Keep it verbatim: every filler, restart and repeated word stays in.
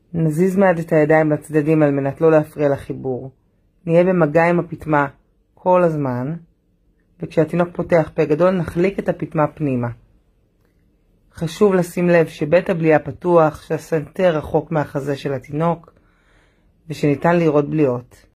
נזיז מעט את הידיים לצדדים על מנת לא להפריע לחיבור. נהיה במגע עם הפטמה כל הזמן, וכשהתינוק פותח פה גדול נחליק את הפטמה פנימה. חשוב לשים לב שבית הבליעה פתוח, שהסנטר רחוק מהחזה של התינוק, ושניתן לראות בליעות.